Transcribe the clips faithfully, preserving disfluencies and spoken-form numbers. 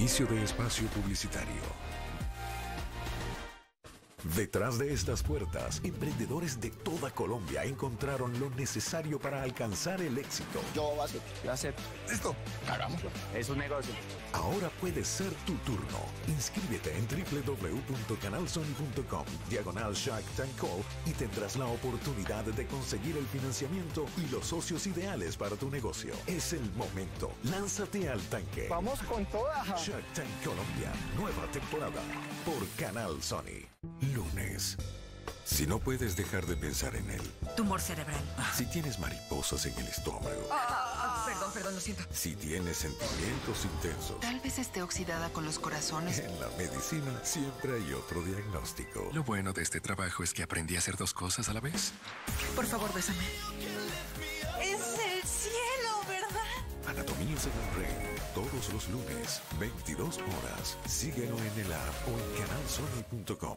Inicio de espacio publicitario. Detrás de estas puertas, emprendedores de toda Colombia encontraron lo necesario para alcanzar el éxito. Yo acepto. Yo acepto. Listo, hagámoslo. Es un negocio. Ahora puede ser tu turno. Inscríbete en w w w punto canal sony punto com, diagonal Shark Tank Call, y tendrás la oportunidad de conseguir el financiamiento y los socios ideales para tu negocio. Es el momento. Lánzate al tanque. Vamos con toda. Shark Tank Colombia, nueva temporada, por Canal Sony. Lunes. Si no puedes dejar de pensar en él. Tumor cerebral. Si tienes mariposas en el estómago. Ah, perdón, perdón, lo siento. Si tienes sentimientos intensos. Tal vez esté oxidada con los corazones. En la medicina siempre hay otro diagnóstico. Lo bueno de este trabajo es que aprendí a hacer dos cosas a la vez. Por favor, bésame. Es el cielo, ¿verdad? Anatomía según Rey. Todos los lunes, veintidós horas. Síguelo en el app o en canal sony punto com.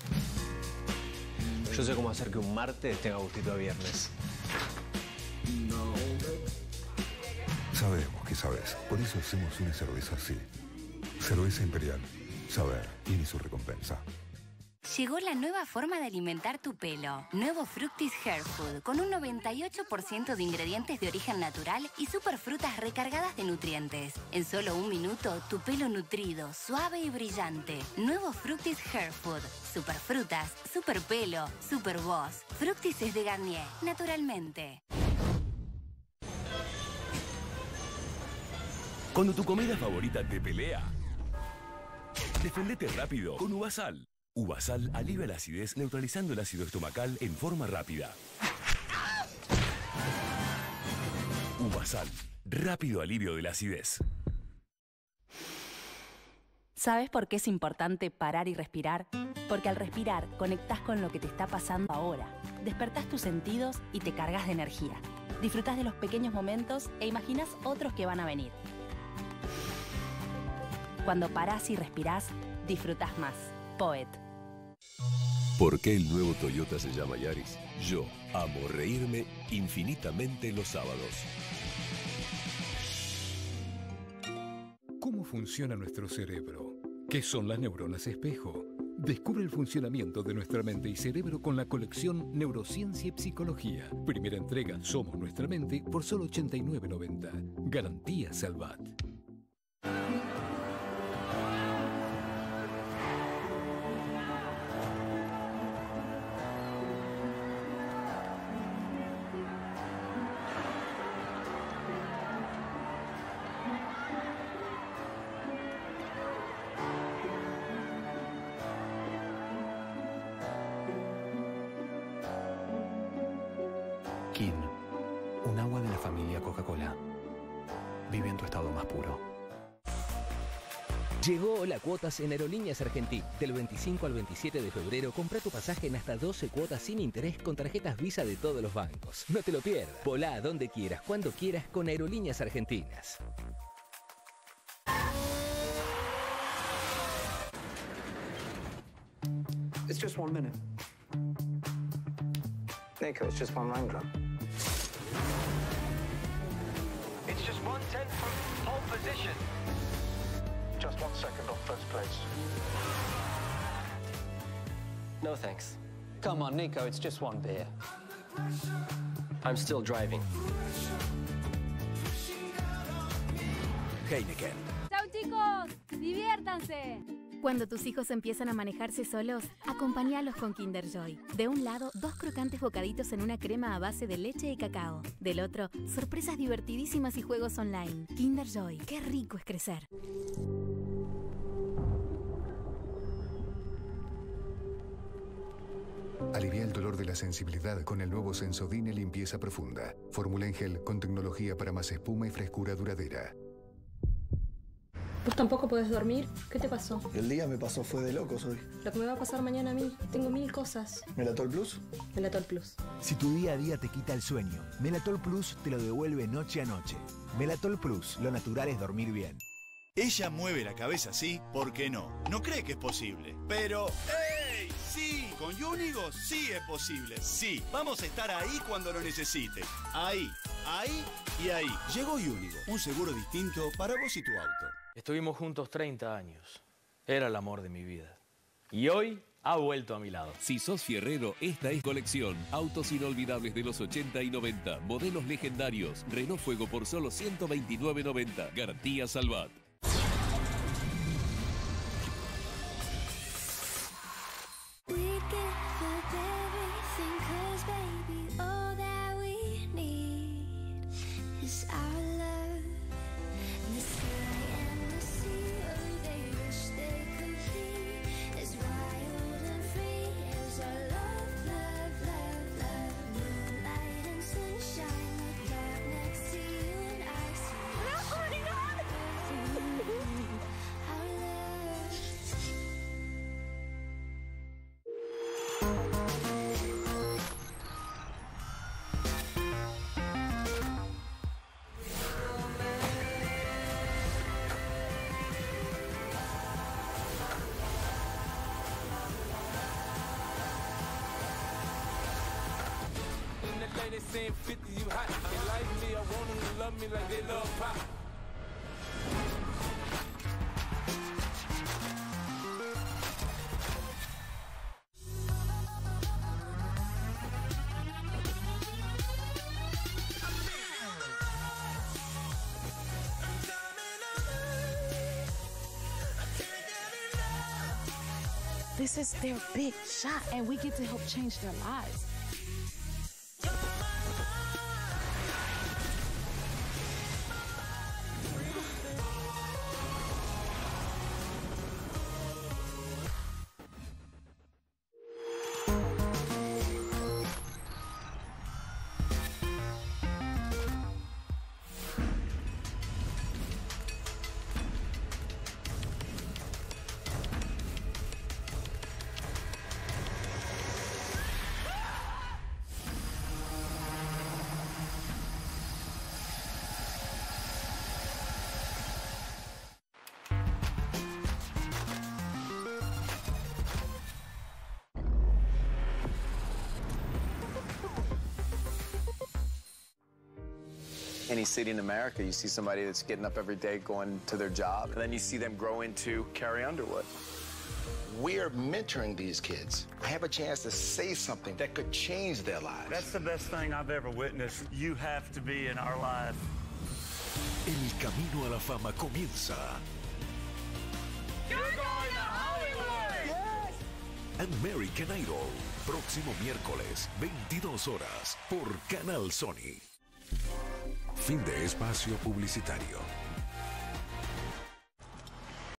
Yo sé cómo hacer que un martes tenga gustito a viernes. Sabemos que sabes. Por eso hacemos una cerveza así. Cerveza Imperial. Saber tiene su recompensa. Llegó la nueva forma de alimentar tu pelo. Nuevo Fructis Hair Food, con un noventa y ocho por ciento de ingredientes de origen natural y superfrutas recargadas de nutrientes. En solo un minuto, tu pelo nutrido, suave y brillante. Nuevo Fructis Hair Food. Superfrutas, super pelo, super voz. Fructis es de Garnier, naturalmente. Cuando tu comida favorita te pelea, defendete rápido con Uvasal. Uvasal alivia la acidez neutralizando el ácido estomacal en forma rápida. Uvasal, rápido alivio de la acidez. ¿Sabes por qué es importante parar y respirar? Porque al respirar conectás con lo que te está pasando ahora. Despertás tus sentidos y te cargas de energía. Disfrutás de los pequeños momentos e imaginás otros que van a venir. Cuando parás y respirás, disfrutás más. Poet. ¿Por qué el nuevo Toyota se llama Yaris? Yo amo reírme infinitamente los sábados. ¿Cómo funciona nuestro cerebro? ¿Qué son las neuronas espejo? Descubre el funcionamiento de nuestra mente y cerebro con la colección Neurociencia y Psicología. Primera entrega, Somos Nuestra Mente, por solo ochenta y nueve noventa. Garantía Salvat. Kin, un agua de la familia Coca-Cola. Vive en tu estado más puro. Llegó Hola Cuotas en Aerolíneas Argentina. Del veinticinco al veintisiete de febrero, compra tu pasaje en hasta doce cuotas sin interés con tarjetas Visa de todos los bancos. No te lo pierdas. Volá donde quieras, cuando quieras con Aerolíneas Argentinas. It's just one minute. Nico, it's just one line drop. It's just one tenth from pole position. Just one second off first place. No thanks. Come on, Nico, it's just one beer. I'm still driving. Heineken. ¡Chao, chicos! ¡Diviértanse! Cuando tus hijos empiezan a manejarse solos, acompáñalos con Kinder Joy. De un lado, dos crocantes bocaditos en una crema a base de leche y cacao. Del otro, sorpresas divertidísimas y juegos online. Kinder Joy, qué rico es crecer. Alivia el dolor de la sensibilidad con el nuevo Sensodyne Limpieza Profunda. Fórmula en gel con tecnología para más espuma y frescura duradera. ¿Vos tampoco podés dormir? ¿Qué te pasó? El día me pasó fue de locos hoy. Lo que me va a pasar mañana a mí. Tengo mil cosas. ¿Melatol Plus? Melatol Plus. Si tu día a día te quita el sueño, Melatol Plus te lo devuelve noche a noche. Melatol Plus, lo natural es dormir bien. Ella mueve la cabeza así, ¿por qué no? No cree que es posible, pero... ¡Ey! ¡Sí! Con Unigo sí es posible, sí. Vamos a estar ahí cuando lo necesite. Ahí, Ahí y ahí. Llegó Únigo, un seguro distinto para vos y tu auto. Estuvimos juntos treinta años. Era el amor de mi vida. Y hoy ha vuelto a mi lado. Si sos fierrero, esta es colección. Autos inolvidables de los ochenta y noventa. Modelos legendarios. Renault Fuego por solo ciento veintinueve noventa. Garantía Salvat. They saying fifty, you hot. They like me, I want them to love me like they love pop. This is their big shot, and we get to help change their lives. Any city in America, you see somebody that's getting up every day going to their job, and then you see them grow into Carrie Underwood. We're mentoring these kids. I have a chance to say something that could change their lives. That's the best thing I've ever witnessed. You have to be in our life. El camino a la fama comienza. You're going to Hollywood! Yes! American Idol. Próximo miércoles, veintidós horas, por Canal Sony. Fin de espacio publicitario.